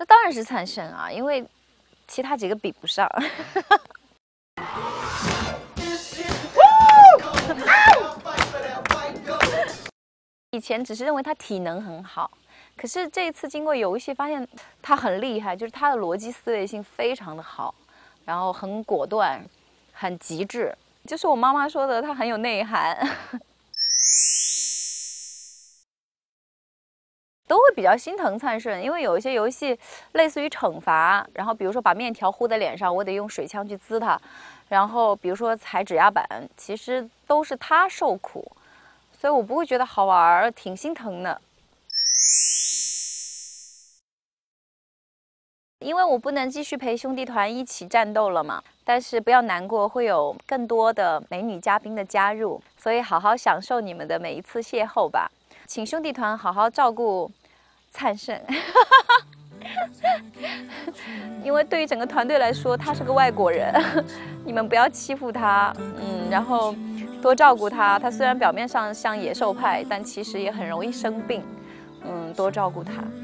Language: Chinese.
那当然是灿盛啊，因为其他几个比不上。以前只是认为他体能很好，可是这一次经过游戏发现他很厉害，就是他的逻辑思维性非常的好，然后很果断，很极致，就是我妈妈说的，他很有内涵。都会比较心疼灿盛，因为有一些游戏类似于惩罚，然后比如说把面条糊在脸上，我得用水枪去滋它，然后比如说踩指压板，其实都是他受苦，所以我不会觉得好玩，挺心疼的。因为我不能继续陪兄弟团一起战斗了嘛，但是不要难过，会有更多的美女嘉宾的加入，所以好好享受你们的每一次邂逅吧。请兄弟团好好照顾灿盛，因为对于整个团队来说，他是个外国人，你们不要欺负他，然后多照顾他。他虽然表面上像野兽派，但其实也很容易生病，多照顾他。